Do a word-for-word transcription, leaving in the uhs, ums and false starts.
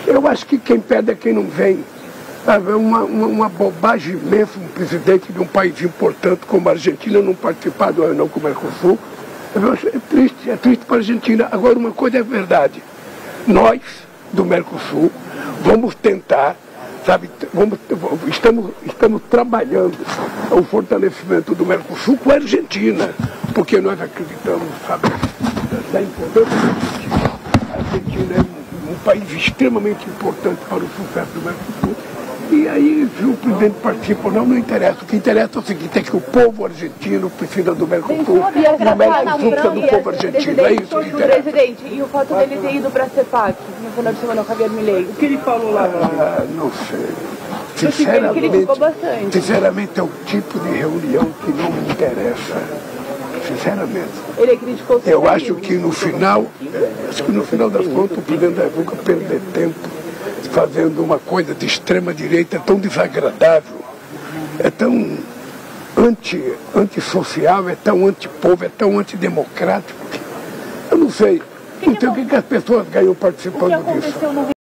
Eu acho que quem perde é quem não vem. É uma, uma, uma bobagem imensa um presidente de um país importante como a Argentina não participar do reunião com o Mercosul. É triste, é triste para a Argentina. Agora, uma coisa é verdade. Nós, do Mercosul, vamos tentar, sabe, vamos, estamos, estamos trabalhando o fortalecimento do Mercosul com a Argentina, porque nós acreditamos, sabe, da importância da Argentina. A Argentina é um, um país extremamente importante para o sucesso do Mercosul. E aí, se o presidente participa ou não, não interessa. O que interessa é o seguinte, é que o povo argentino precisa do Mercosul e o Mercosul precisa do povo argentino. É isso que interessa. Presidente, e o fato dele ter ido para a CEPAC, no final de semana, o Javier Milei? O que ele falou lá? Ah, não sei. Sinceramente, sinceramente, é o tipo de reunião que não me interessa. Sinceramente. Ele criticou. Eu acho que no final, acho que no final das contas, o presidente da República perder tempo fazendo uma coisa de extrema direita tão desagradável, é tão anti, antissocial, é tão antipovo, é tão antidemocrático. Eu não sei. Não sei o que, que as pessoas ganham participando disso.